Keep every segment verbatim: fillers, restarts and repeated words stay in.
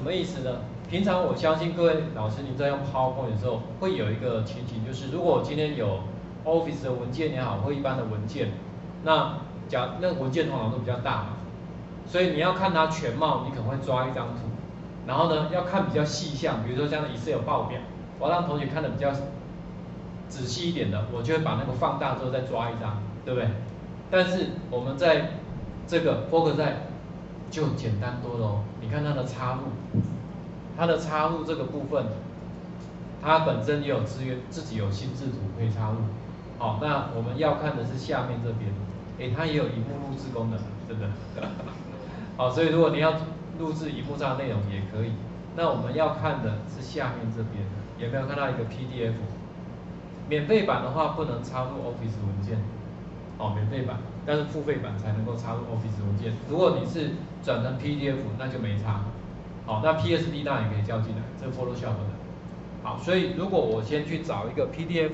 么意思呢？平常我相信各位老师，您在用 PowerPoint 的时候，会有一个情形，就是如果我今天有 Office 的文件也好，或一般的文件，那假那个文件通常都比较大嘛，所以你要看它全貌，你可能会抓一张图，然后呢，要看比较细项，比如说像 Excel 报表，我要让同学看的比较仔细一点的，我就会把那个放大之后再抓一张，对不对？但是我们在这个 Focus 在就简单多了哦。你看它的插入，它的插入这个部分，它本身也有资源，自己有心智图可以插入。好，那我们要看的是下面这边，诶，它也有荧幕录制功能，真的。好，所以如果你要录制荧幕上的内容也可以。那我们要看的是下面这边，有没有看到一个 P D F？ 免费版的话不能插入 Office 文件，哦，免费版，但是付费版才能够插入 Office 文件。如果你是转成 P D F， 那就没差。好，那 P S D 当然也可以交进来，这是 Photoshop 的。好，所以如果我先去找一个 P D F，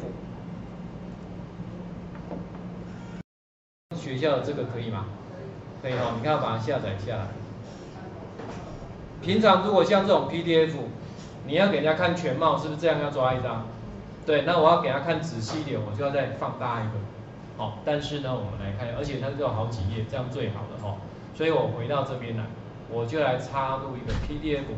学校的这个可以吗？可以哦，你看把它下载下来。平常如果像这种 P D F， 你要给人家看全貌，是不是这样要抓一张？对，那我要给他看仔细一点，我就要再放大一个。好，但是呢，我们来看，而且它就有好几页，这样最好的哦。所以我回到这边来，我就来插入一个 P D F。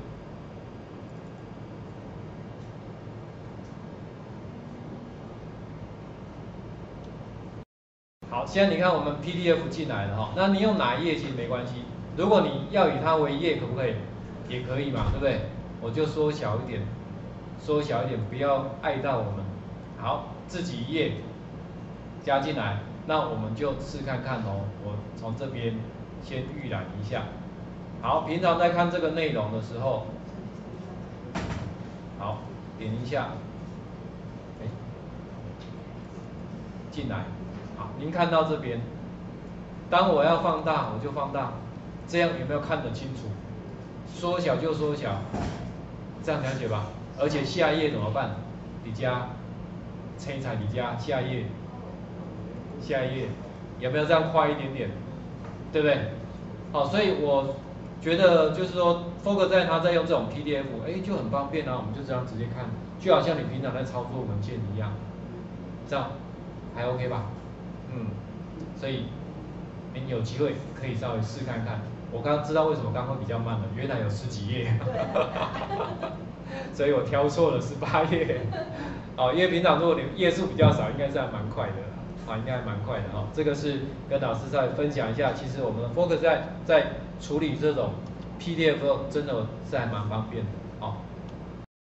好，现在你看我们 P D F 进来了哈，那你用哪一页其实没关系。如果你要以它为页，可不可以？也可以嘛，对不对？我就缩小一点，缩小一点，不要碍到我们。好，自己一页加进来，那我们就试看看哦。我从这边先预览一下。好，平常在看这个内容的时候，好，点一下，哎，进来。好，您看到这边，当我要放大，我就放大，这样有没有看得清楚？缩小就缩小，这样了解吧？而且下一页怎么办？你加，撑彩你加下一页，下一页有没有这样快一点点？对不对？好，所以我觉得就是说 ，Focus 在它在用这种 P D F， 哎，就很方便啊，我们就这样直接看，就好像你平常在操作文件一样，这样还 OK 吧？嗯，所以您有机会可以稍微试看看。我刚刚知道为什么刚刚会比较慢了，原来有十几页，所以我挑错了十八页。哦，因为平常如果你页数比较少，应该是还蛮快的啦，啊，应该还蛮快的哦。这个是跟老师再分享一下，其实我们的 Focus 在在处理这种 P D F 真的是还蛮方便的，哦。